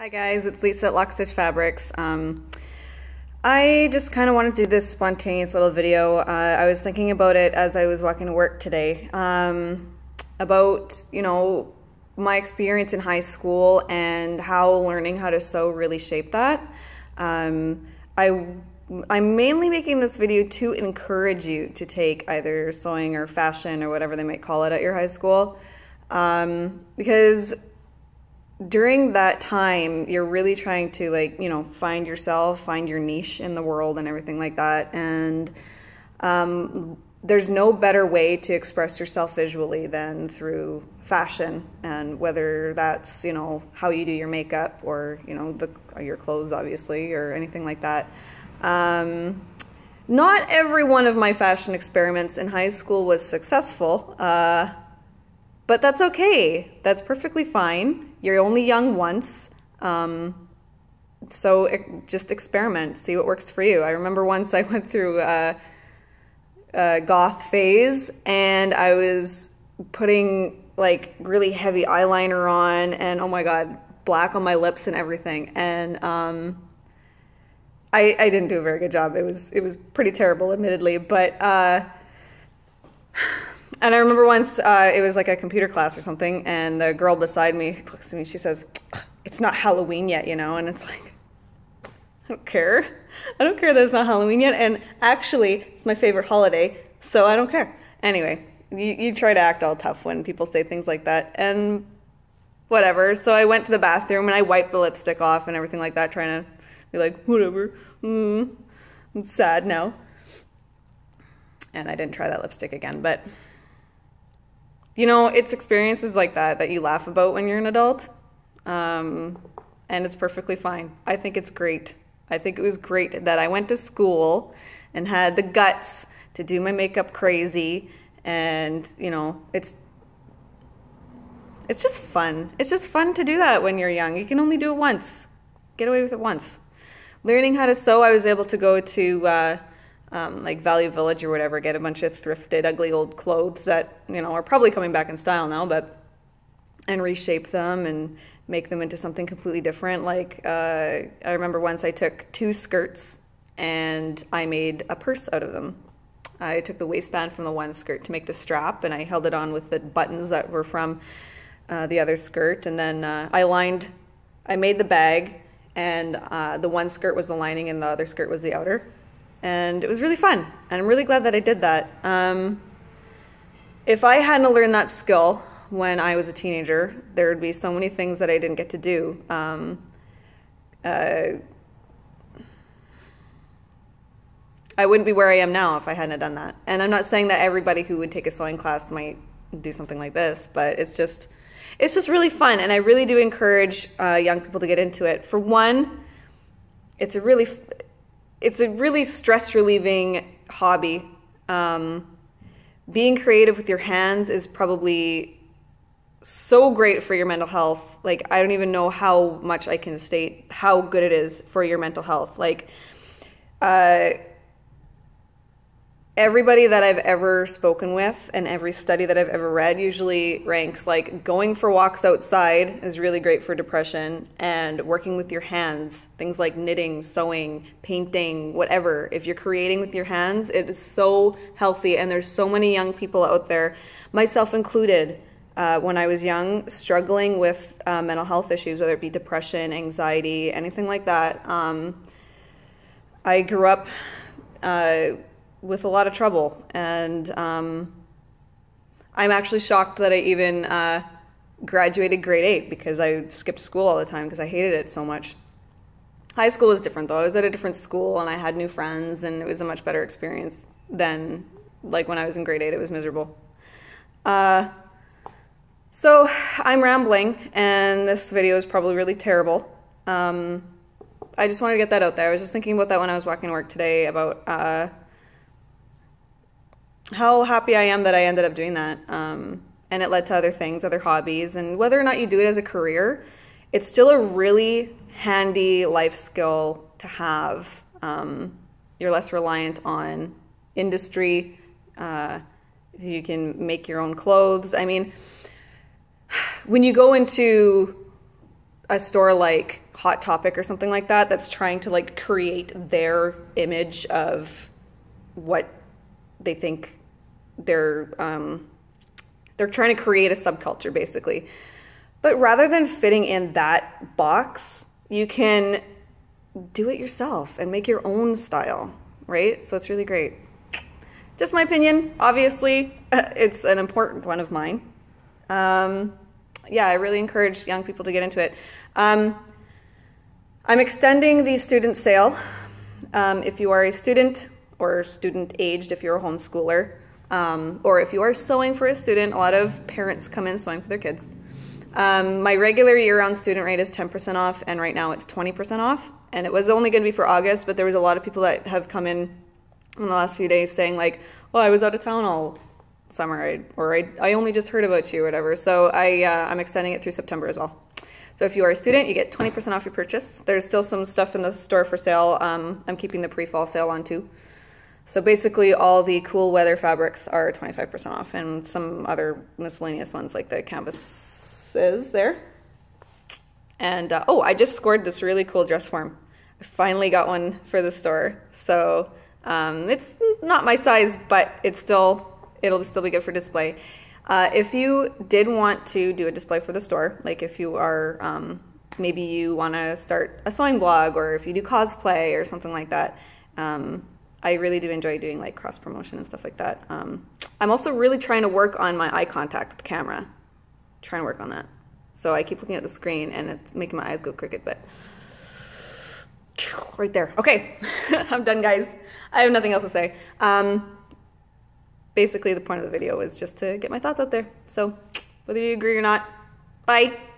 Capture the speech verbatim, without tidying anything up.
Hi guys, it's Lisa at Lockstitch Fabrics. Um, I just kind of wanted to do this spontaneous little video. Uh, I was thinking about it as I was walking to work today, um, about, you know, my experience in high school and how learning how to sew really shaped that. Um, I, I'm mainly making this video to encourage you to take either sewing or fashion or whatever they might call it at your high school, um, because during that time, you're really trying to, like, you know, find yourself, find your niche in the world and everything like that. And um, there's no better way to express yourself visually than through fashion. And whether that's, you know, how you do your makeup or, you know, the, your clothes, obviously, or anything like that. Um, not every one of my fashion experiments in high school was successful. Uh, But that's okay. That's perfectly fine. You're only young once. Um, so it, just experiment, see what works for you. I remember once I went through a, a goth phase and I was putting like really heavy eyeliner on and, oh my God, black on my lips and everything. And um, I, I didn't do a very good job. It was, it was pretty terrible, admittedly, but uh, and I remember once, uh, it was like a computer class or something, and the girl beside me looks at me, she says, "It's not Halloween yet, you know?" And it's like, I don't care. I don't care that it's not Halloween yet, and actually, it's my favorite holiday, so I don't care. Anyway, you, you try to act all tough when people say things like that, and whatever. So I went to the bathroom, and I wiped the lipstick off and everything like that, trying to be like, whatever, mm, I'm sad now. And I didn't try that lipstick again, but you know, it's experiences like that that you laugh about when you're an adult, um, and it's perfectly fine. I think it's great. I think it was great that I went to school and had the guts to do my makeup crazy, and you know, it's it's just fun. It's just fun to do that when you're young. You can only do it once. Get away with it once. Learning how to sew, I was able to go to uh, Um, like Value Village or whatever, get a bunch of thrifted, ugly old clothes that, you know, are probably coming back in style now, but, and reshape them and make them into something completely different. Like, uh, I remember once I took two skirts and I made a purse out of them. I took the waistband from the one skirt to make the strap, and I held it on with the buttons that were from uh, the other skirt, and then uh, I lined, I made the bag, and uh, the one skirt was the lining and the other skirt was the outer. And it was really fun, and I'm really glad that I did that. Um, if I hadn't learned that skill when I was a teenager, there would be so many things that I didn't get to do. Um, uh, I wouldn't be where I am now if I hadn't done that. And I'm not saying that everybody who would take a sewing class might do something like this, but it's just, it's just really fun, and I really do encourage uh, young people to get into it. For one, it's a really It's a really stress-relieving hobby. Um, being creative with your hands is probably so great for your mental health. Like, I don't even know how much I can state how good it is for your mental health. Like, uh, everybody that I've ever spoken with and every study that I've ever read usually ranks like going for walks outside is really great for depression, and working with your hands, things like knitting, sewing, painting, whatever. If you're creating with your hands, it is so healthy, and there's so many young people out there, myself included, uh, when I was young, struggling with uh, mental health issues, whether it be depression, anxiety, anything like that. Um, I grew up uh, with a lot of trouble, and um, I'm actually shocked that I even uh, graduated grade eight, because I skipped school all the time because I hated it so much. High school was different though. I was at a different school and I had new friends, and it was a much better experience than like when I was in grade eight. It was miserable. Uh, so I'm rambling, and this video is probably really terrible. Um, I just wanted to get that out there. I was just thinking about that when I was walking to work today, about uh, how happy I am that I ended up doing that. Um, and it led to other things, other hobbies, and whether or not you do it as a career, it's still a really handy life skill to have. Um, you're less reliant on industry. Uh, you can make your own clothes. I mean, when you go into a store like Hot Topic or something like that that's trying to like create their image of what they think they're um, they're trying to create a subculture basically. But rather than fitting in that box, you can do it yourself and make your own style, right? So it's really great. Just my opinion. Obviously, it's an important one of mine. Um, yeah, I really encourage young people to get into it. Um, I'm extending the student sale. Um, if you are a student or student aged, if you're a homeschooler, um, or if you are sewing for a student, a lot of parents come in sewing for their kids. Um, my regular year-round student rate is ten percent off, and right now it's twenty percent off. And it was only going to be for August, but there was a lot of people that have come in in the last few days saying like, well, I was out of town all summer, I, or I, I only just heard about you or whatever. So I, uh, I'm extending it through September as well. So if you are a student, you get twenty percent off your purchase. There's still some stuff in the store for sale. Um, I'm keeping the pre-fall sale on too. So basically all the cool weather fabrics are twenty-five percent off, and some other miscellaneous ones like the canvas is there. And uh, oh, I just scored this really cool dress form. I finally got one for the store. So um, it's not my size, but it's still, it'll still be good for display. Uh, if you did want to do a display for the store, like if you are, um, maybe you want to start a sewing blog, or if you do cosplay or something like that, um, I really do enjoy doing like cross promotion and stuff like that. Um, I'm also really trying to work on my eye contact with the camera. Trying to work on that. So I keep looking at the screen and it's making my eyes go crooked, but right there. Okay, I'm done, guys. I have nothing else to say. Um, basically, the point of the video was just to get my thoughts out there. So whether you agree or not, bye.